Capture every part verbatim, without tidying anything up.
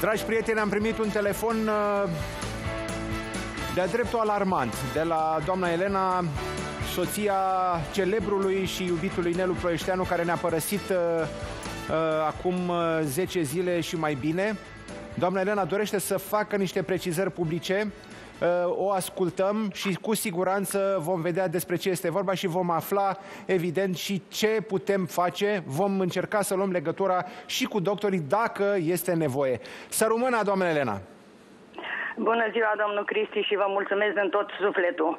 Dragi prieteni, am primit un telefon de-a dreptul alarmant de la doamna Elena, soția celebrului și iubitului Nelu Ploieșteanu, care ne-a părăsit uh, uh, acum zece zile și mai bine. Doamna Elena dorește să facă niște precizări publice. Uh, o ascultăm și cu siguranță vom vedea despre ce este vorba și vom afla, evident, și ce putem face. Vom încerca să luăm legătura și cu doctorii dacă este nevoie. Să rămână, doamna Elena! Bună ziua, domnul Cristi, și vă mulțumesc din tot sufletul.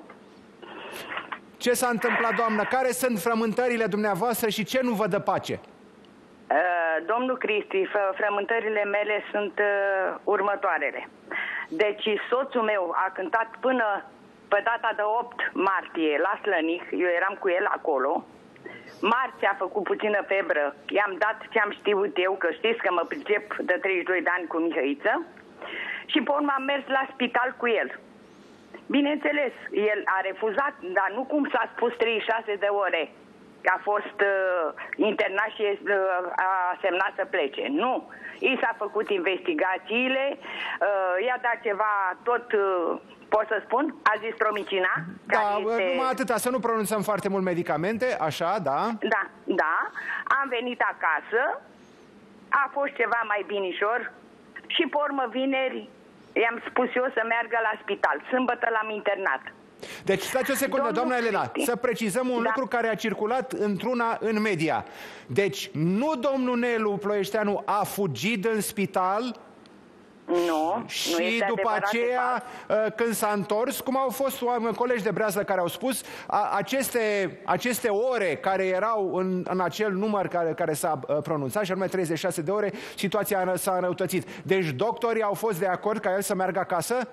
Ce s-a întâmplat, doamnă? Care sunt frământările dumneavoastră și ce nu vă dă pace? Uh, domnul Cristi, frământările mele sunt uh, următoarele. Deci soțul meu a cântat până pe data de opt martie la Slănic, eu eram cu el acolo. Marți a făcut puțină febră, i-am dat ce am știut eu, că știți că mă pricep de treizeci și doi de ani cu Mihăiță, și pe urmă am mers la spital cu el. Bineînțeles, el a refuzat, dar nu cum s-a spus treizeci și șase de ore, că a fost uh, internat și uh, a semnat să plece. Nu. I s-a făcut investigațiile, uh, i-a dat ceva, tot, uh, pot să spun, azistromicina. Da, care este... numai atâta, să nu pronunțăm foarte mult medicamente, așa, da? Da, da. Am venit acasă, a fost ceva mai binișor și pe urmă vineri i-am spus eu să meargă la spital. Sâmbătă l-am internat. Deci, stați o secundă, doamna Elena, să precizăm un da. lucru care a circulat într-una în media. Deci, nu domnul Nelu Ploieșteanu a fugit în spital, nu, și nu este după aceea, fapt. când s-a întors, cum au fost colegi de brează care au spus, a, aceste, aceste ore care erau în, în acel număr care, care s-a pronunțat, și anume treizeci și șase de ore, situația s-a înrăutățit. Deci doctorii au fost de acord ca el să meargă acasă?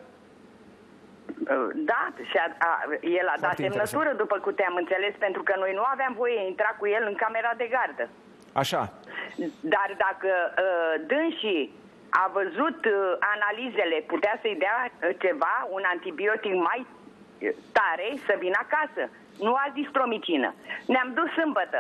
Da, și a, a, el a dat semnătură, după câte am înțeles, pentru că noi nu aveam voie intra cu el în camera de gardă. Așa. Dar dacă uh, dânsii a văzut uh, analizele, putea să-i dea uh, ceva, un antibiotic mai tare, să vină acasă. Nu azitromicină. Ne-am dus sâmbătă.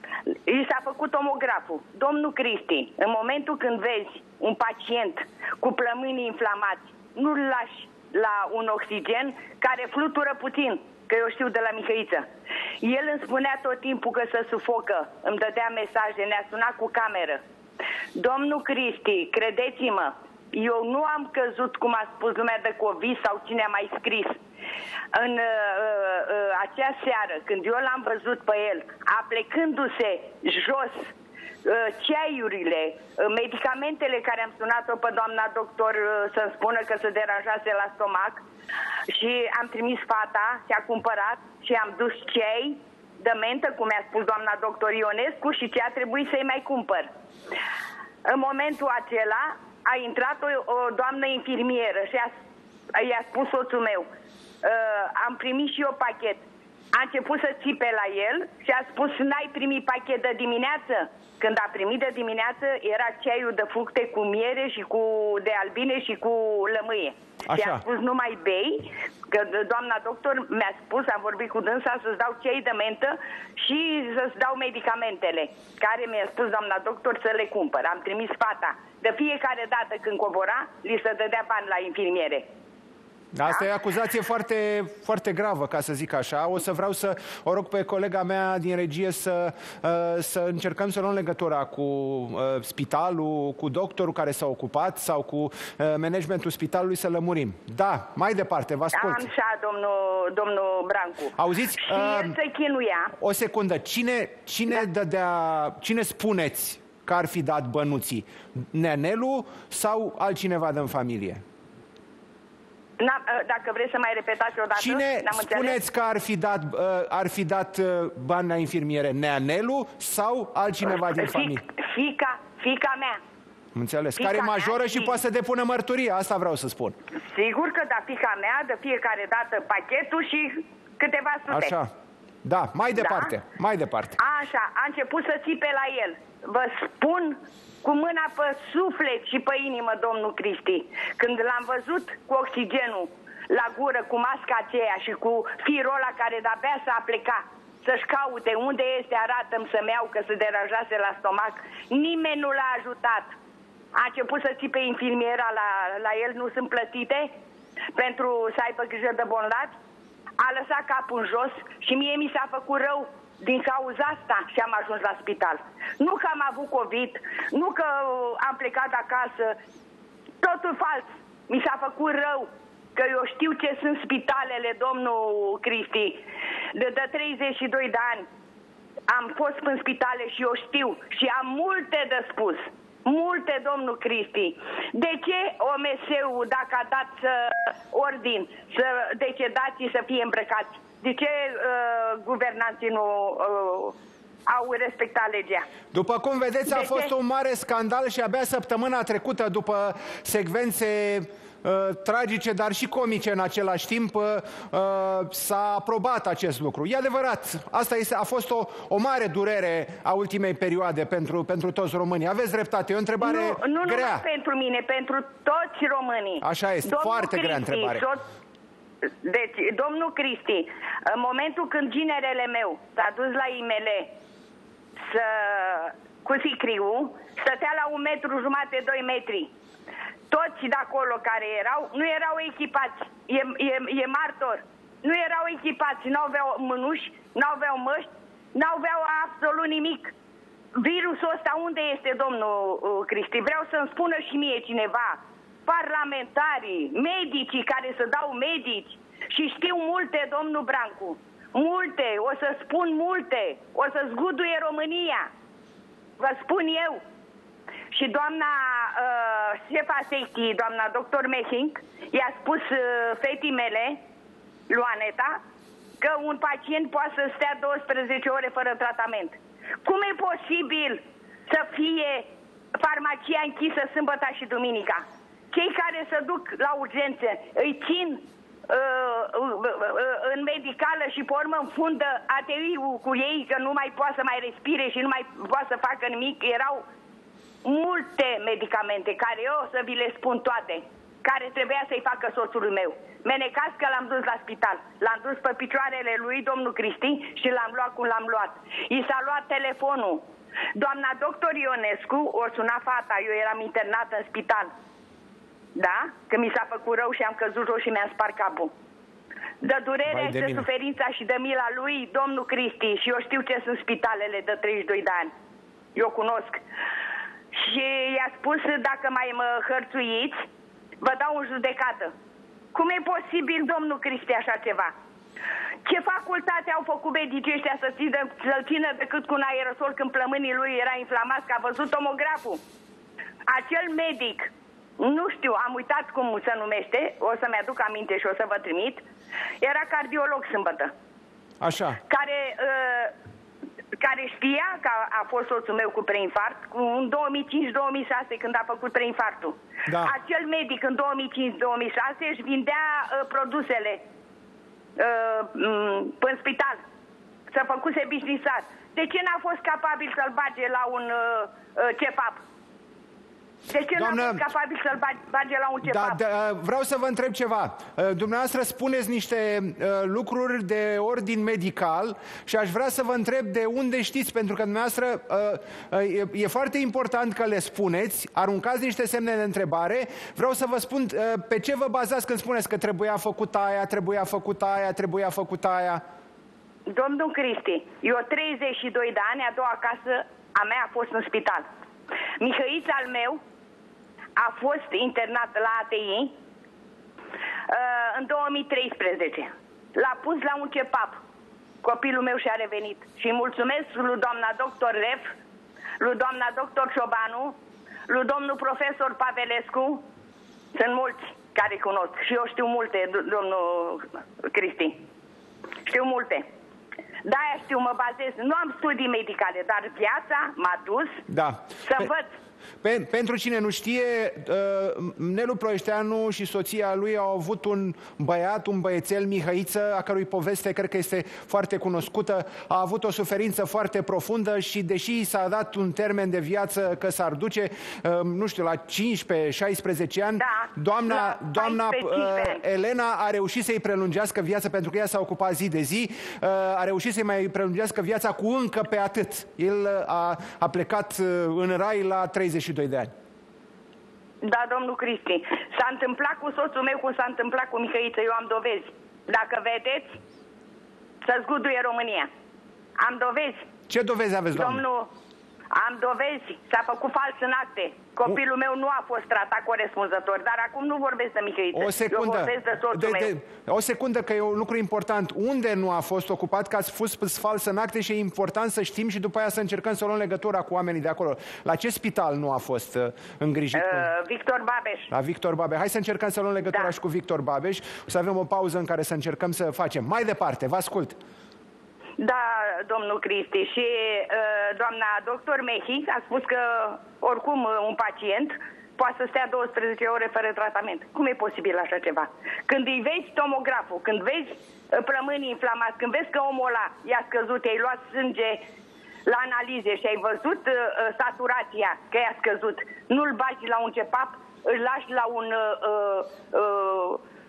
I s-a făcut tomograful. Domnul Cristi, în momentul când vezi un pacient cu plămânii inflamați, nu-l lași la un oxigen care flutură puțin, că eu știu de la Mihăiță. El îmi spunea tot timpul că se sufocă, îmi dădea mesaje, ne-a sunat cu cameră. Domnul Cristi, credeți-mă, eu nu am căzut, cum a spus lumea, de COVID sau cine a mai scris. În uh, uh, acea seară, când eu l-am văzut pe el, aplecându-se jos, ceaiurile, medicamentele care am sunat-o pe doamna doctor să-mi spună că se deranjase la stomac, și am trimis fata, și-a cumpărat și am dus ceai de mentă, cum mi-a spus doamna doctor Ionescu, și ce a trebuit să-i mai cumpăr. În momentul acela a intrat o, o doamnă infirmieră și i-a spus soțul meu, am primit și eu pachet. A început să țipe la el și a spus, n-ai primit pachet de dimineață? Când a primit de dimineață, era ceaiul de fructe cu miere și cu de albine și cu lămâie. Așa. Și a spus, nu mai bei, că doamna doctor mi-a spus, am vorbit cu dânsa, să-ți dau ceai de mentă și să-ți dau medicamentele, care mi-a spus doamna doctor să le cumpăr. Am trimis fata. De fiecare dată când cobora, li se dădea bani la infirmiere. Asta da? E acuzație foarte, foarte gravă, ca să zic așa. O să vreau să o rog pe colega mea din regie să, să încercăm să luăm legătura cu spitalul, cu doctorul care s-a ocupat sau cu managementul spitalului să lămurim. Da, mai departe, vă ascult. Așa, domnul, domnul Brancu. Auziți? Și el se chinuia. O secundă. Cine, cine, da. dădea, cine spuneți că ar fi dat bănuții? Nenelu sau altcineva din familie? Dacă vreți să mai repetați o dată. Cine spuneți că ar fi dat, ar fi dat bani la infirmiere? Neanelu sau altcineva din familie? Fica, fica mea. Înțeles. Fica care e majoră și poate să depună mărturie. Asta vreau să spun. Sigur că da, fica mea, de fiecare dată pachetul și câteva sute. Așa. Da, mai departe. Da? Mai departe. Așa, a început să țipe la el. Vă spun cu mâna pe suflet și pe inimă, domnul Cristi. Când l-am văzut cu oxigenul la gură, cu masca aceea și cu firul ăla care de-abia s-a plecat să-și caute unde este, arată-mi să-mi iau că se deranjase la stomac, nimeni nu l-a ajutat. a început să țipe infirmiera la, la el, nu sunt plătite pentru să aibă grijă de bolnavi, a lăsat capul în jos și mie mi s-a făcut rău din cauza asta și am ajuns la spital. Nu că am avut COVID, nu că am plecat acasă, totul fals. Mi s-a făcut rău, că eu știu ce sunt spitalele, domnul Cristi. De, de treizeci și doi de ani am fost în spitale și eu știu și am multe de spus. Multe, domnul Cristi. De ce O M S-ul, dacă a dat uh, ordin să decedații să fie îmbrăcați, de ce uh, guvernanții nu uh, au respectat legea? După cum vedeți, a de fost ce? un mare scandal și abia săptămâna trecută, după secvențe uh, tragice, dar și comice în același timp, uh, s-a aprobat acest lucru. E adevărat, asta este, a fost o, o mare durere a ultimei perioade pentru, pentru toți românii. Aveți dreptate, e o întrebare nu, nu grea. Nu numai pentru mine, pentru toți românii. Așa este, domnul foarte Cristi, grea întrebare. Deci, domnul Cristi, în momentul când ginerele meu s-a dus la I M L să, cu sicriu, stătea la un metru jumate, doi metri. Toți de acolo care erau, nu erau echipați, e, e, e martor, nu erau echipați, nu aveau mânuși, nu aveau măști, nu aveau absolut nimic. Virusul ăsta unde este, domnul Cristi? Vreau să-mi spună și mie cineva, parlamentarii, medicii care să dau medici, și știu multe, domnul Brancu, multe, o să spun multe, o să zguduie România, vă spun eu. Și doamna uh, șefa secției, doamna doctor Mehink, i-a spus uh, fetii mele, Luaneta, că un pacient poate să stea douăsprezece ore fără tratament. Cum e posibil să fie farmacia închisă sâmbătă și duminica? Cei care se duc la urgențe îi țin uh, uh, uh, în medicală și pe urmă înfundă A T I-ul cu ei, că nu mai poate să mai respire și nu mai poate să facă nimic. Erau multe medicamente, care eu o să vi le spun toate, care trebuia să-i facă soțului meu. Menecați că l-am dus la spital. L-am dus pe picioarele lui, domnul Cristi, și l-am luat cum l-am luat. I s-a luat telefonul. Doamna doctor Ionescu o suna fata, eu eram internată în spital. Da? Că mi s-a făcut rău și am căzut jos și mi-am spart capul. De durerea și de mine. Suferința și de mila lui, domnul Cristi, și eu știu ce sunt spitalele de treizeci și doi de ani. Eu cunosc. Și i-a spus, dacă mai mă hărțuiți, vă dau în judecată. Cum e posibil, domnul Cristi, așa ceva? Ce facultate au făcut medicii ăștia să țină, să-l țină decât cu un aerosol când plămânii lui era inflamat, că a văzut tomograful? Acel medic, nu știu, am uitat cum se numește, o să-mi aduc aminte și o să vă trimit, era cardiolog sâmbătă. Așa. Care, uh, care știa că a, a fost soțul meu cu preinfarct în două mii cinci două mii șase, când a făcut preinfarctul. Da. Acel medic în două mii cinci două mii șase își vindea uh, produsele uh, în spital. S-a făcuse business-ar. De ce n-a fost capabil să-l bage la un uh, uh, C F A P? De ce Doamnă, n-a fost capabil să-l bage la un C F A P? Da, da, vreau să vă întreb ceva. Dumneavoastră spuneți niște uh, lucruri de ordin medical și aș vrea să vă întreb de unde știți, pentru că dumneavoastră uh, uh, e, e foarte important că le spuneți, aruncați niște semne de întrebare. Vreau să vă spun uh, pe ce vă bazați când spuneți că trebuia făcut aia, trebuia făcut aia, trebuia făcut aia. Domnul Cristi, eu treizeci și doi de ani, a doua casă a mea a fost în spital. Mihăița al meu a fost internat la A T I uh, în două mii treisprezece. L-a pus la un C P A P. Copilul meu și-a revenit. Și mulțumesc lui doamna doctor Ref, lui doamna doctor Ciobanu, lui domnul profesor Pavelescu. Sunt mulți care cunosc. Și eu știu multe, domnul Cristi. Știu multe. De-aia știu, mă bazez. Nu am studii medicale, dar viața m-a dus da. să Pe... învăț. Pe, pentru cine nu știe, uh, Nelu Ploieșteanu și soția lui au avut un băiat, un băiețel, Mihăiță, a cărui poveste cred că este foarte cunoscută. A avut o suferință foarte profundă și deși s-a dat un termen de viață că s-ar duce, uh, nu știu, la cincisprezece șaisprezece ani, da, doamna, doamna uh, Elena a reușit să-i prelungească viața, pentru că ea s-a ocupat zi de zi, uh, a reușit să-i mai prelungească viața cu încă pe atât. El a, a plecat uh, în rai la treizeci și doi de ani. Da, domnul Cristi. S-a întâmplat cu soțul meu cum s-a întâmplat cu Mihăiță. Eu am dovezi. Dacă vedeți, să zguduie România. Am dovezi. Ce dovezi aveți, doamnă? Domnul, am dovezi. S-a făcut fals în acte. Copilul meu nu a fost tratat corespunzător, dar acum nu vorbesc de Mihăiță. O secundă. Eu vorbesc de soțul de, meu. de, o secundă, că e un lucru important. Unde nu a fost ocupat, că ați fost fals în acte și e important să știm și după aia să încercăm să luăm legătura cu oamenii de acolo. La ce spital nu a fost uh, îngrijit? Uh, Victor Babeș. La Victor Babeș. Hai să încercăm să luăm legătura, da, și cu Victor Babeș. O să avem o pauză în care să încercăm să facem. Mai departe, vă ascult. Da, domnul Cristi, și uh, doamna doctor Mehic a spus că oricum uh, un pacient poate să stea douăsprezece ore fără tratament. Cum e posibil așa ceva? Când îi vezi tomograful, când vezi uh, plămânii inflamați, când vezi că omul ăla i-a scăzut, i-ai luat sânge la analize și ai văzut uh, saturația că i-a scăzut, nu-l bagi la un cepap, îl lași la un uh, uh,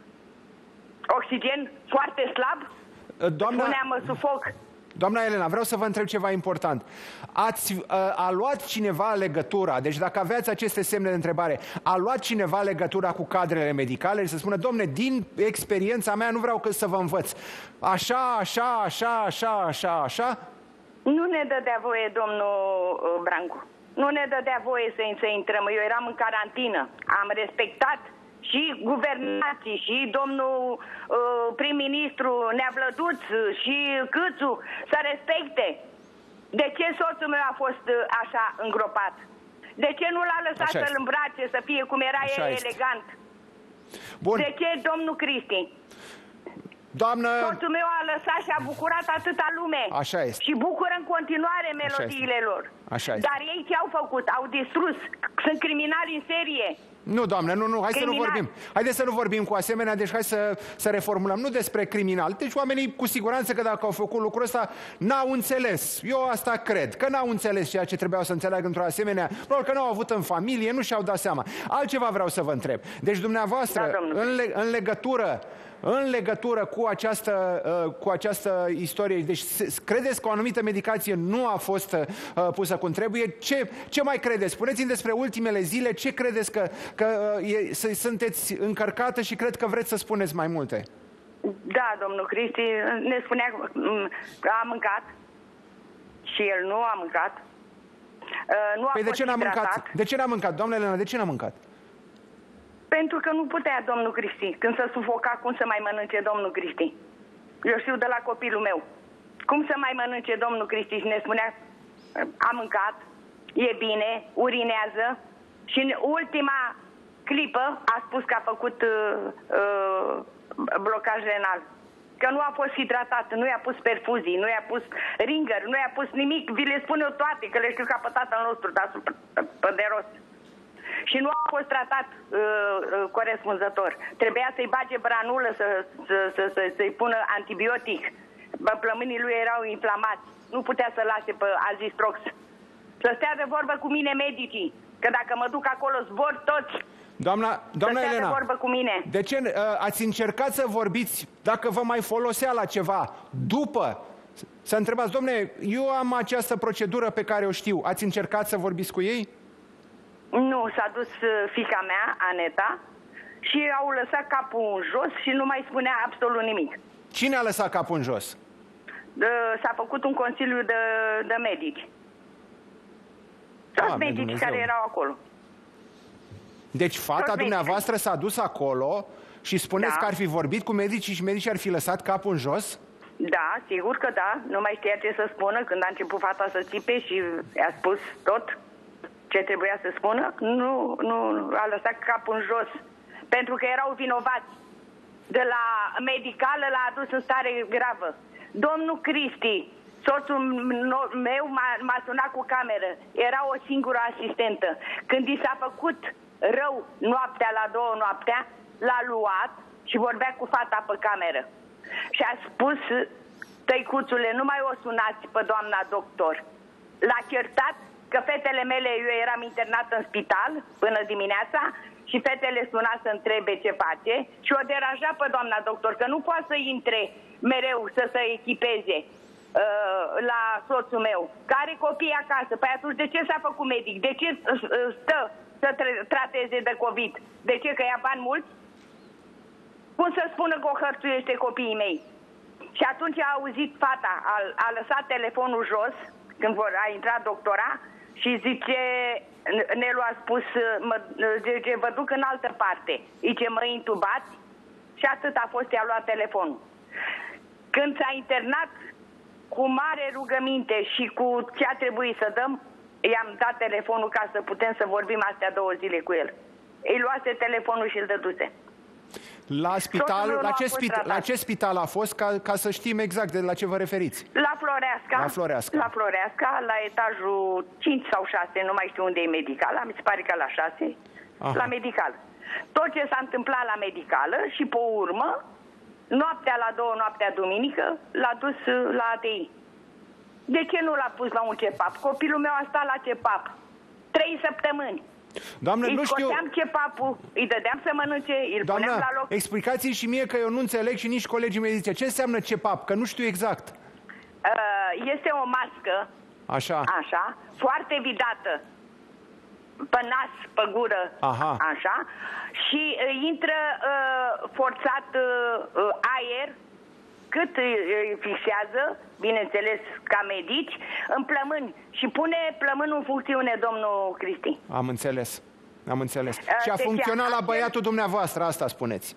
oxigen foarte slab. Doamna... Spunea-mă sufoc. Doamna Elena, vreau să vă întreb ceva important. Ați, a luat cineva legătura, deci dacă aveați aceste semne de întrebare, a luat cineva legătura cu cadrele medicale și să spună, domne, din experiența mea nu vreau că să vă învăț. Așa, așa, așa, așa, așa, așa? Nu ne dădea voie, domnul Brancu. Nu ne dădea voie să, să intrăm. Eu eram în carantină. Am respectat și guvernații, și domnul uh, prim-ministru Neavlăduț și Câțu să respecte. De ce soțul meu a fost uh, așa îngropat? De ce nu l-a lăsat să-l îmbrace, să fie cum era el, elegant? Bun. De ce, domnul Cristi? Doamnă... Soțul meu a lăsat și a bucurat atâta lume. Așa este. Și bucură în continuare melodiile lor. Așa este. Dar ei ce au făcut? Au distrus. Sunt criminali în serie. Nu, doamne, nu, nu, hai criminal. să nu vorbim. Haideți să nu vorbim cu asemenea, deci hai să, să reformulăm. Nu despre criminal. Deci oamenii cu siguranță că dacă au făcut lucrul ăsta, n-au înțeles. Eu asta cred, că n-au înțeles ceea ce trebuiau să înțeleagă într-o asemenea. Probabil că n-au avut în familie, nu și-au dat seama. Altceva vreau să vă întreb. Deci dumneavoastră, da, în, le, în legătură În legătură cu această, uh, cu această istorie, deci credeți că o anumită medicație nu a fost uh, pusă cum trebuie? Ce, ce mai credeți? Spuneți-mi despre ultimele zile, ce credeți că, că uh, e, sunteți încărcată și cred că vreți să spuneți mai multe? Da, domnul Cristi, ne spunea că a mâncat și el nu a mâncat. Uh, nu a păi fost de ce n-a mâncat? De ce n-a mâncat? Doamne Elena, de ce n-a mâncat? Pentru că nu putea, domnul Cristi. Când se sufoca, cum să mai mănânce domnul Cristi? Eu știu de la copilul meu. Cum să mai mănânce domnul Cristi? Și ne spunea, a mâncat, e bine, urinează. Și în ultima clipă a spus că a făcut uh, uh, blocaj renal. Că nu a fost hidratat, nu i-a pus perfuzii, nu i-a pus ringări, nu i-a pus nimic. Vi le spun eu toate, că le știu ca pe tatăl nostru, dar pe de rost. Și nu a fost tratat uh, uh, corespunzător. Trebuia să-i bage branulă, să, să, să, să, să-i pună antibiotic. Plămânii lui erau inflamați. Nu putea să lase pe Azistrox. Să stea de vorbă cu mine medicii. Că dacă mă duc acolo, zbor toți. Doamna, doamna să stea Elena, de vorbă cu mine. De ce uh, ați încercat să vorbiți, dacă vă mai folosea la ceva, după? Să întrebați, domne, eu am această procedură pe care o știu. Ați încercat să vorbiți cu ei? Nu, s-a dus fiica mea, Aneta, și au lăsat capul în jos și nu mai spunea absolut nimic. Cine a lăsat capul în jos? S-a făcut un consiliu de, de medici. Toți medici Dumnezeu. care erau acolo. Deci fata Toți dumneavoastră s-a dus acolo și spuneți da. că ar fi vorbit cu medicii și medicii ar fi lăsat capul în jos? Da, sigur că da. Nu mai știa ce să spună când a început fata să țipe și i-a spus tot ce trebuia să spună. Nu, nu, a lăsat capul în jos. Pentru că erau vinovați. De la medicală l-a adus în stare gravă. Domnul Cristi, soțul meu m-a sunat cu cameră. Era o singură asistentă. Când i s-a făcut rău noaptea, la două noaptea, l-a luat și vorbea cu fata pe cameră. Și a spus, tăicuțule, nu mai o sunați pe doamna doctor. L-a certat că fetele mele, eu eram internat în spital până dimineața și fetele suna să întrebe ce face și o deranja pe doamna doctor, că nu poate să intre mereu să se echipeze uh, la soțul meu, care are copii acasă. Păi atunci de ce s-a făcut medic? De ce uh, stă să trateze de COVID. De ce? Că ia bani mulți? Cum să spună că o hărțuiește copiii mei? Și atunci a auzit fata, a, a lăsat telefonul jos, când vor, a intrat doctora, și zice, Nelu a spus, mă, zice, vă duc în altă parte. Zice, mă intubați, și atât a fost, i-a luat telefonul. Când s-a internat, cu mare rugăminte și cu ce a trebuit să dăm, i-am dat telefonul ca să putem să vorbim astea două zile cu el. Îi luase telefonul și îl dăduse. La spital, la ce, spital, la ce spital a fost, ca, ca să știm exact de la ce vă referiți? La Floreasca. La Floreasca. La Floreasca, la etajul cinci sau șase, nu mai știu unde e medical, mi se pare că la șase, Aha. la medical. Tot ce s-a întâmplat la medicală și pe urmă, noaptea la două, noaptea duminică, l-a dus la A T I. De ce nu l-a pus la un cepap? Copilul meu a stat la cepap trei săptămâni. Doamnă, îi nu știu... scoteam cepapul, îi dădeam să mănânce, îl Doamnă, puneam la loc. explicați-mi și mie că eu nu înțeleg și nici colegii mei zice. Ce înseamnă cepap? Că nu știu exact. Este o mască, așa, așa foarte vidată, pe nas, pe gură, Aha. așa, și intră uh, forțat uh, aer, cât îi fixează, bineînțeles, ca medici, în plămâni. Și pune plămânul în funcțiune, domnul Cristi. Am înțeles. Am înțeles. Uh, și a deci funcționat la acel... băiatul dumneavoastră, asta spuneți.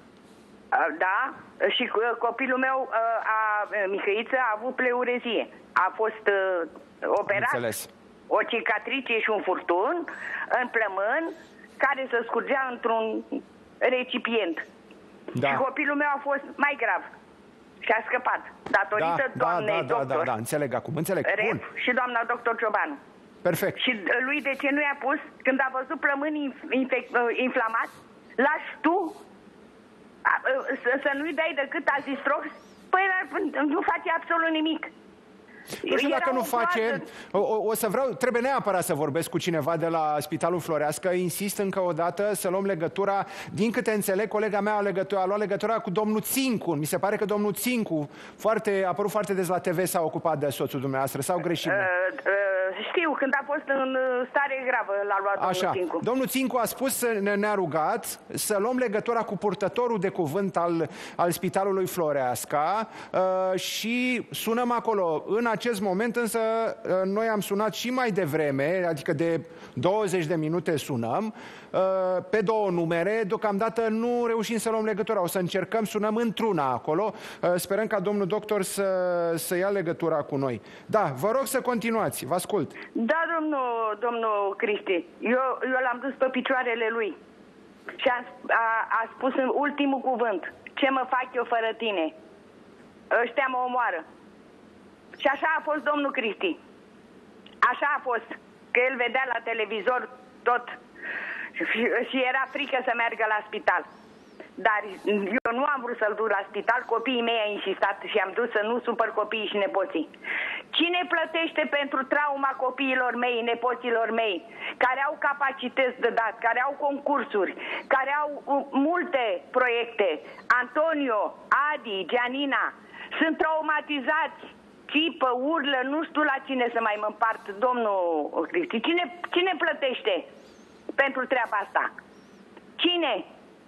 Uh, da, și uh, copilul meu, uh, a, Mihăiță, a avut pleurezie. A fost uh, operat. Înțeles. O cicatrice și un furtun în plămân care se scurgea într-un recipient. Da. Și copilul meu a fost mai grav. Și a scăpat. Datorită da, doamnei da, da, doctor. Da, da, înțeleg acum, înțeleg. Rep Bun. și doamna doctor Ciobanu. Perfect. Și lui de ce nu i-a pus? Când a văzut plămânii inflamați, lași tu să, să nu-i dai decât azistrox? Păi nu face absolut nimic. Nu știu dacă nu face, o, o să vreau, trebuie neapărat să vorbesc cu cineva de la Spitalul Floreasca. Insist încă o dată să luăm legătura. Din câte înțeleg, colega mea a, legătura, a luat legătura cu domnul Țincu. Mi se pare că domnul Țincu, foarte, a apărut foarte des la T V, s-a ocupat de soțul dumneavoastră, sau greșit? Uh, uh, știu, când a fost în stare gravă, l-a luat domnul Așa. Țincu. Domnul Țincu a spus, ne, ne-a rugat să luăm legătura cu purtătorul de cuvânt al, al Spitalului Floreasca uh, și sunăm acolo. În acest moment însă noi am sunat și mai devreme, adică de douăzeci de minute sunăm, pe două numere, deocamdată nu reușim să luăm legătura. O să încercăm, sunăm într-una acolo, sperăm ca domnul doctor să, să ia legătura cu noi. Da, vă rog să continuați, vă ascult. Da, domnul, domnul Cristi, eu, eu l-am dus pe picioarele lui și a, a, a spus în ultimul cuvânt: ce mă fac eu fără tine? Ăștia mă omoară. Și așa a fost domnul Cristi. Așa a fost. Că el vedea la televizor tot. Și, și era frică să meargă la spital. Dar eu nu am vrut să-l duc la spital. Copiii mei au insistat și am dus să nu supăr copiii și nepoții. Cine plătește pentru trauma copiilor mei, nepoților mei, care au capacități de dat, care au concursuri, care au multe proiecte? Antonio, Adi, Gianina, sunt traumatizați. Chipă, urlă, nu știu la cine să mai mă împart, domnul Cristi. Cine, cine plătește pentru treaba asta? Cine?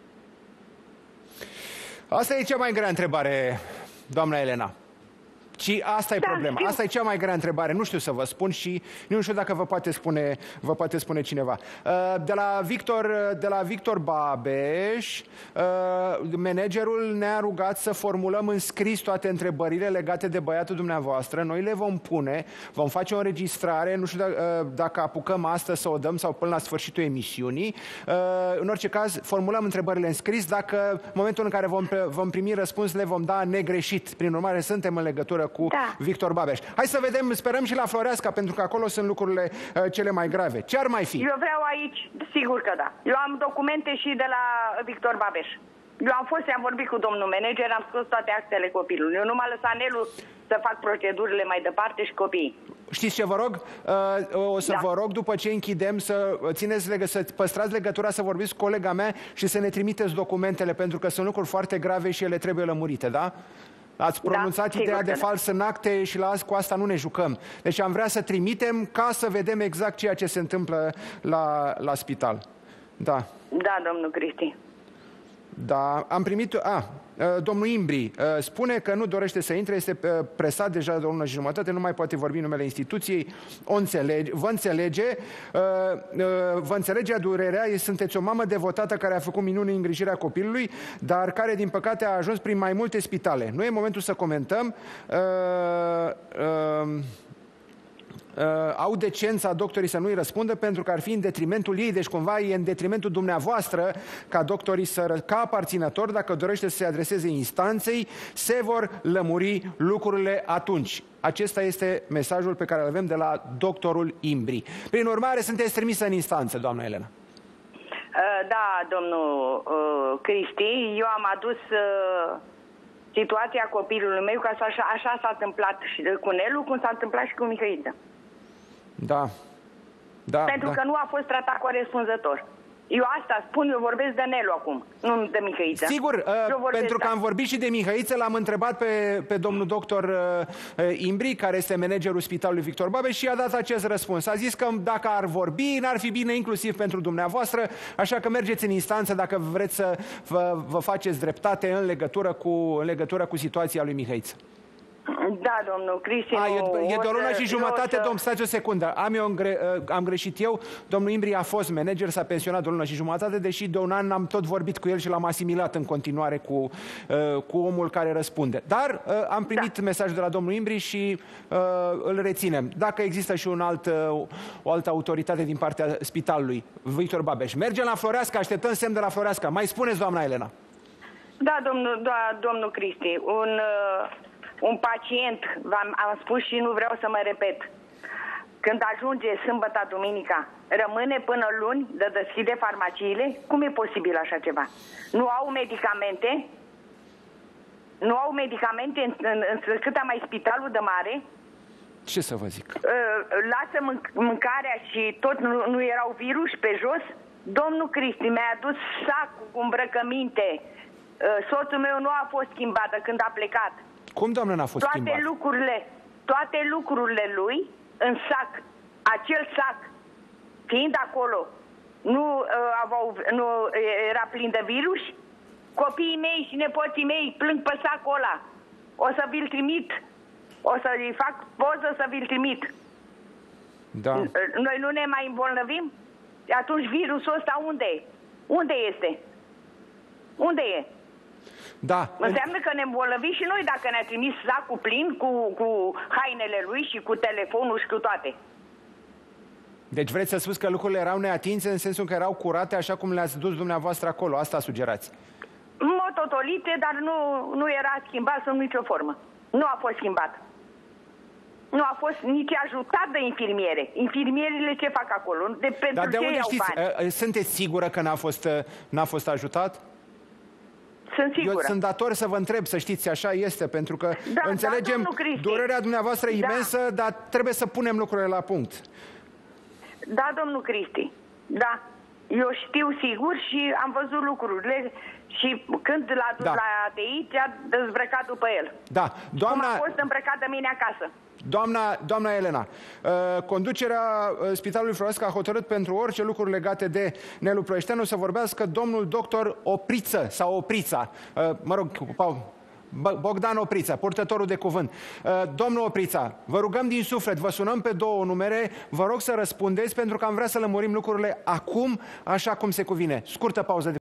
Asta e cea mai grea întrebare, doamna Elena. Și asta e da, problema. Știu. Asta e cea mai grea întrebare. Nu știu să vă spun și nu știu dacă vă poate spune, vă poate spune cineva. De la Victor, de la Victor Babeș, managerul ne-a rugat să formulăm în scris toate întrebările legate de băiatul dumneavoastră. Noi le vom pune, vom face o înregistrare, nu știu dacă, dacă apucăm astăzi să o dăm sau până la sfârșitul emisiunii. În orice caz, formulăm întrebările în scris. Dacă în momentul în care vom, vom primi răspuns, le vom da negreșit. Prin urmare, suntem în legătură cu da. Victor Babeș. Hai să vedem, sperăm și la Floreasca, pentru că acolo sunt lucrurile uh, cele mai grave. Ce ar mai fi? Eu vreau aici, sigur că da. Eu am documente și de la Victor Babeș. Eu am fost și am vorbit cu domnul manager, am scos toate actele copilului. Eu nu m-a lăsat Nelu să fac procedurile mai departe și copiii. Știți ce vă rog? Uh, o să da. vă rog, după ce închidem, să țineți legă, să păstrați legătura, să vorbiți cu colega mea și să ne trimiteți documentele, pentru că sunt lucruri foarte grave și ele trebuie lămurite, da? Ați pronunțat da, ideea de da. fals în acte și la azi cu asta nu ne jucăm. Deci am vrea să trimitem ca să vedem exact ceea ce se întâmplă la, la spital. Da. Da, domnul Cristi. Da, am primit... A, domnul Imbri spune că nu dorește să intre, este presat deja de o lună și jumătate, nu mai poate vorbi numele instituției, o înțelege, vă înțelege, vă înțelege durerea, sunteți o mamă devotată care a făcut minuni în îngrijirea copilului, dar care din păcate a ajuns prin mai multe spitale. Nu e momentul să comentăm. Uh, au decența doctorii să nu-i răspundă pentru că ar fi în detrimentul ei, deci cumva e în detrimentul dumneavoastră ca doctorii să, ca aparținător, dacă dorește să se adreseze instanței, se vor lămuri lucrurile atunci. Acesta este mesajul pe care îl avem de la doctorul Imbri. Prin urmare, sunteți trimisă în instanță, doamna Elena. Uh, da, domnul uh, Cristi, eu am adus uh, situația copilului meu, ca să așa, așa s-a întâmplat și cu Nelu, cum s-a întâmplat și cu Mihăiță. Da. Da, Pentru da. că nu a fost tratat corespunzător. Eu asta spun, eu vorbesc de Nelu acum, nu de Mihăiță. Sigur, uh, pentru că am vorbit și de Mihăiță, l-am întrebat pe, pe domnul doctor uh, Imbri, care este managerul Spitalului Victor Babeș, și a dat acest răspuns. A zis că dacă ar vorbi, n-ar fi bine inclusiv pentru dumneavoastră, așa că mergeți în instanță dacă vreți să vă, vă faceți dreptate în legătură cu, în legătură cu situația lui Mihăiță. Da, domnul Cristi. A, e, e de o lună și jumătate, să... domn, stați o secundă. Am, eu îngre, am greșit eu. Domnul Imbri a fost manager, s-a pensionat de o lună și jumătate, deși de un an am tot vorbit cu el și l-am asimilat în continuare cu, uh, cu omul care răspunde. Dar uh, am primit da. mesajul de la domnul Imbri și uh, îl reținem. Dacă există și un alt, uh, o altă autoritate din partea spitalului, Victor Babeș. Mergem la Floreasca, așteptăm semn de la Floreasca. Mai spuneți, doamna Elena. Da, domnul, da, domnul Cristi, un... Uh... Un pacient, v-am am spus și nu vreau să mă repet, când ajunge sâmbătă, duminica, rămâne până luni de deschide farmaciile? Cum e posibil așa ceva? Nu au medicamente? Nu au medicamente în, în, în cât mai spitalul de mare? Ce să vă zic? Lasă mâncarea și tot nu, nu erau virus pe jos? Domnul Cristi mi-a adus sacul cu îmbrăcăminte. Soțul meu nu a fost schimbată când a plecat. Cum, doamnă, n-a fost toate schimbat? lucrurile, toate lucrurile lui în sac. Acel sac, fiind acolo, nu, uh, aveau, nu era plin de virus. Copiii mei și nepoții mei plâng pe sacul ăla. O să vi-l trimit. O să-i fac poză să vi-l trimit. Da. Noi nu ne mai îmbolnăvim? Atunci virusul ăsta unde e? Unde este? Unde e? Da. Înseamnă că ne îmbolnăvim și noi dacă ne-a trimis sacul plin cu, cu hainele lui și cu telefonul și cu toate. Deci vreți să spus că lucrurile erau neatinse în sensul că erau curate așa cum le-ați dus dumneavoastră acolo. Asta sugerați. Mototolite, dar nu, nu era schimbat sub nicio formă. Nu a fost schimbat. Nu a fost nici ajutat de infirmiere. Infirmierile ce fac acolo? De, pentru Dar de ce unde iau știți? bani? Sunteți sigură că n-a fost, n-a fost ajutat? Sunt sigură. Eu sunt dator să vă întreb, să știți, așa este, pentru că da, înțelegem da, durerea dumneavoastră imensă, da. dar trebuie să punem lucrurile la punct. Da, domnul Cristi, da. Eu știu sigur și am văzut lucrurile și când l-a dus da. la A T I, te-a dezbrăcat după el. Da, doamna... Cum a fost îmbrăcat de mine acasă. Doamna, doamna Elena, conducerea Spitalului Floreasca a hotărât pentru orice lucruri legate de Nelu Ploieșteanu să vorbească domnul doctor Opriță sau Oprița, mă rog, Bogdan Oprița, purtătorul de cuvânt. Domnul Oprița, vă rugăm din suflet, vă sunăm pe două numere, vă rog să răspundeți pentru că am vrea să lămurim lucrurile acum, așa cum se cuvine. Scurtă pauză de